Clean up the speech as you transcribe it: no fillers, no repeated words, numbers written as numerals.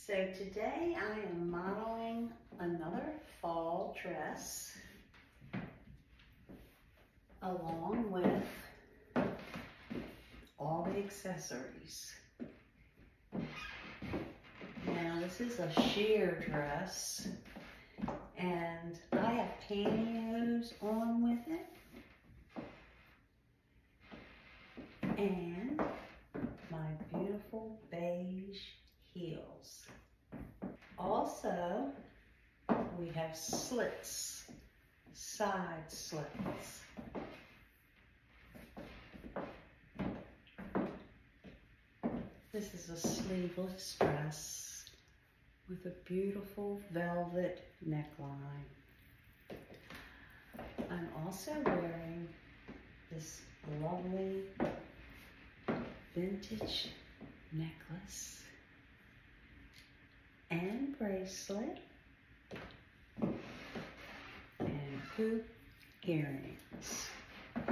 So today I am modeling another fall dress along with all the accessories. Now this is a sheer dress and I have pantyhose on with it and my beautiful beige heels. Also, we have slits, side slits. This is a sleeveless dress with a beautiful velvet neckline. I'm also wearing this lovely vintage necklace and bracelet and hoop earrings.